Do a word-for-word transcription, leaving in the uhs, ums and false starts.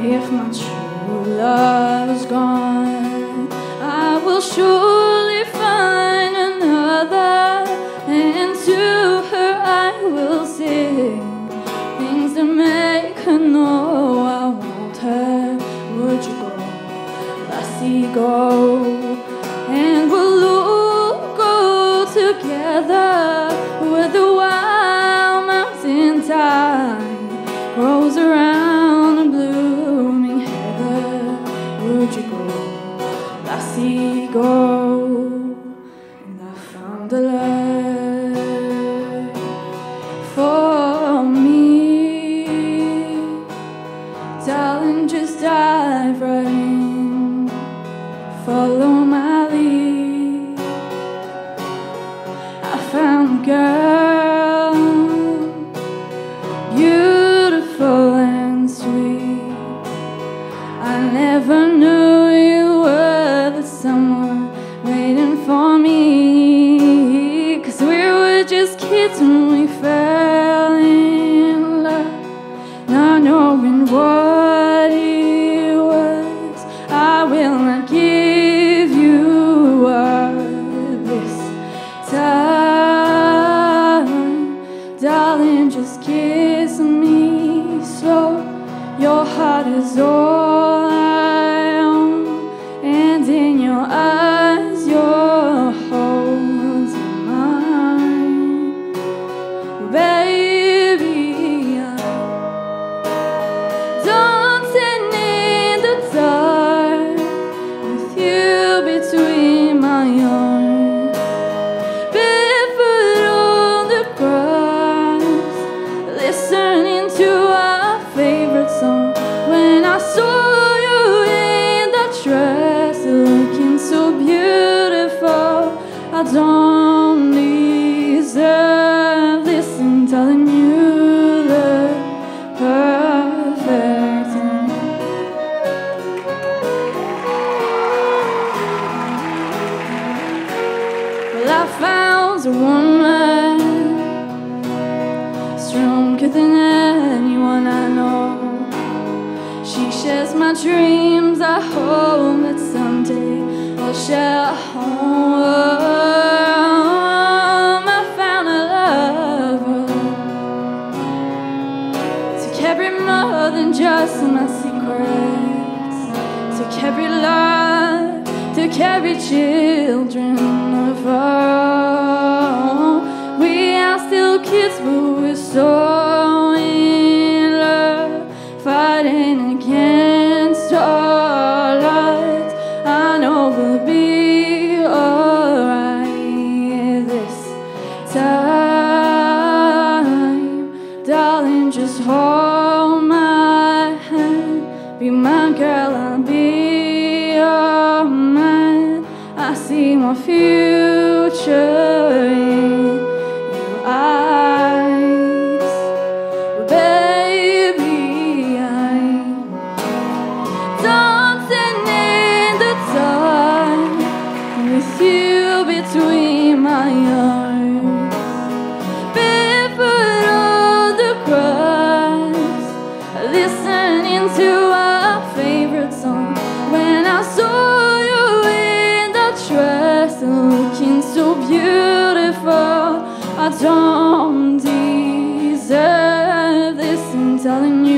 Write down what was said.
If my true love's gone, I will surely find another, and to her I will sing things that make her know I want her. Would you go, lassie, go? And we'll all go together where the wild mountain thyme grows around a blooming heather. Would you go, lassie, go? And I found a love for me. Darling, just dive right in, follow my lead. I found a girl, beautiful and sweet. I never knew you were the someone waiting for me, 'cause we were just kids when we fell in love, not knowing what it was. I will not give you up this time, darling, just kiss me slow. Your heart is all I own, and in your eyes your holes are mine. Baby, I'm dancing in the dark with you between my arms, barefoot on the grass, listening to our favorite song. When I saw you in that dress, looking so beautiful, I don't deserve this, and telling you look perfect. Well, I found a woman stronger than anyone I know. She shares my dreams. I hope that someday we'll share a home. I found a lover to carry more than just my secrets, to carry love, to carry children of our own. We are still kids, but we're so in love, fighting against all odds. I know we'll be alright this time. Darling, just hold my hand, be my girl, I'll be your man. I see my future in your eyes, baby. I'm dancing in the dark with you between my arms, barefoot on the grass, listening to our favorite song. When I saw you in that dress, looking so beautiful, I don't deserve this, and telling you